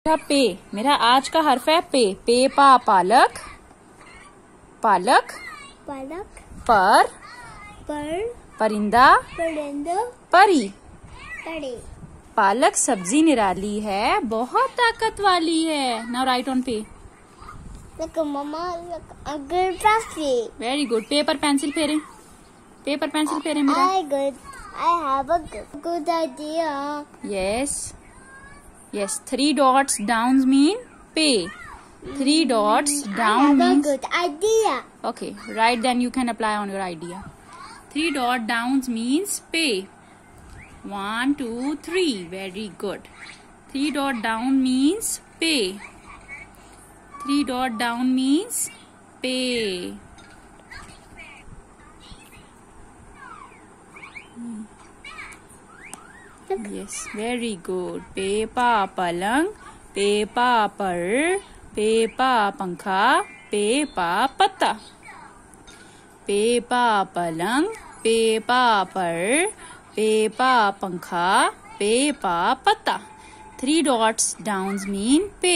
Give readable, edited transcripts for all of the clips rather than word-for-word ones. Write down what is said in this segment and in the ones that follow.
पे, मेरा आज का हर्फ है पे। पे पा पालक, पालक। पालक। पर परिंदा, परिंदा। परी। परी। पालक सब्जी निराली है, बहुत ताकत वाली है। नाउ राइट ऑन पे। Look, Mama, look, a good puppy. Very good. Paper pencil फेरे, पेपर पेंसिल फेरे मेरा। I have a good idea. Yes. Yes. 3 dots down mean pay. 3 dots down I have means. a good idea. Okay. Right, then you can apply on your idea. 3 dot downs means pay. 1, 2, 3. Very good. 3 dot down means pay. 3 dot down means pay. Yes, very good. पे पा पलंग, पे पा पर, पे पा पंखा, पे पा पत्ता। पे पा पलंग, पे पा पर, पे पा पंखा, पे पा पत्ता। 3 dots downs mean पे।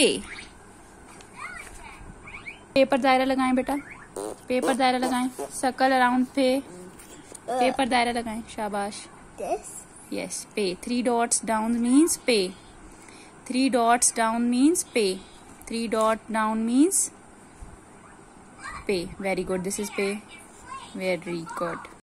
पेपर दायरा लगाएं बेटा, पेपर दायरा लगाएं। सर्कल अराउंड पे, पेपर दायरा लगाएं। शाबाश। This. Yes, pay. 3 dots down means pay. 3 dots down means pay. 3 dot down means pay. Very good. This is pay. Very good.